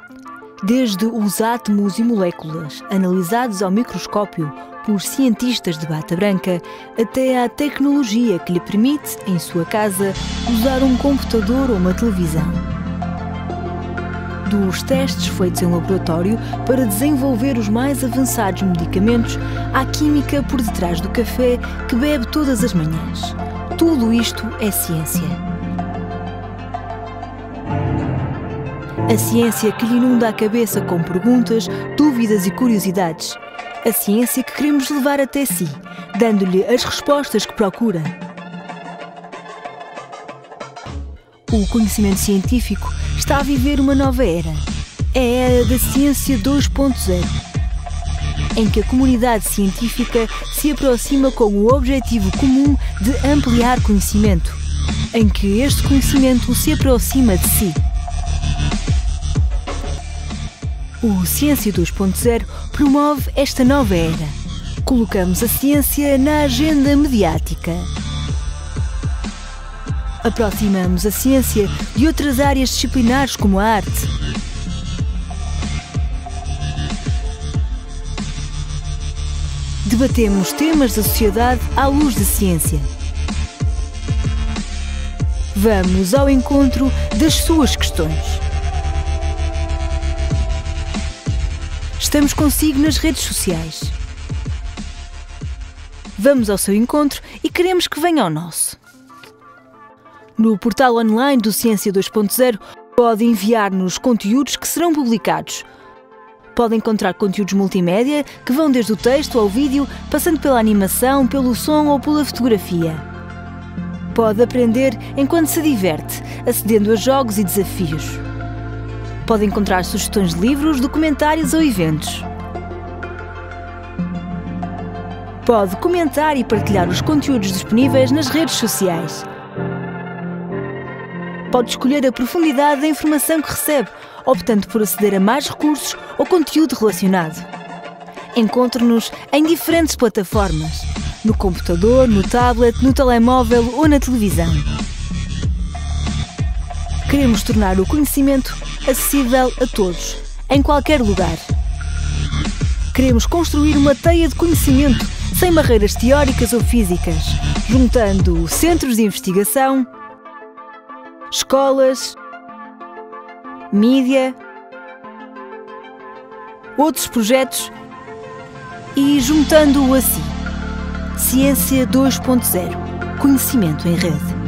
Desde os átomos e moléculas analisados ao microscópio por cientistas de bata branca, até à tecnologia que lhe permite, em sua casa, usar um computador ou uma televisão. Dos testes feitos em laboratório para desenvolver os mais avançados medicamentos, à química por detrás do café que bebe todas as manhãs. Tudo isto é ciência. A ciência que lhe inunda a cabeça com perguntas, dúvidas e curiosidades. A ciência que queremos levar até si, dando-lhe as respostas que procura. O conhecimento científico está a viver uma nova era. É a era da ciência 2.0, em que a comunidade científica se aproxima com o objetivo comum de ampliar conhecimento, em que este conhecimento se aproxima de si. O Ciência 2.0 promove esta nova era. Colocamos a ciência na agenda mediática. Aproximamos a ciência de outras áreas disciplinares como a arte. Debatemos temas da sociedade à luz da ciência. Vamos ao encontro das suas questões. Estamos consigo nas redes sociais. Vamos ao seu encontro e queremos que venha ao nosso. No portal online do Ciência 2.0 pode enviar-nos conteúdos que serão publicados. Pode encontrar conteúdos multimédia que vão desde o texto ao vídeo, passando pela animação, pelo som ou pela fotografia. Pode aprender enquanto se diverte, acedendo a jogos e desafios. Pode encontrar sugestões de livros, documentários ou eventos. Pode comentar e partilhar os conteúdos disponíveis nas redes sociais. Pode escolher a profundidade da informação que recebe, optando por aceder a mais recursos ou conteúdo relacionado. Encontre-nos em diferentes plataformas, no computador, no tablet, no telemóvel ou na televisão. Queremos tornar o conhecimento acessível a todos, em qualquer lugar. Queremos construir uma teia de conhecimento sem barreiras teóricas ou físicas, juntando centros de investigação, escolas, mídia, outros projetos e juntando-o a si. Ciência 2.0. Conhecimento em rede.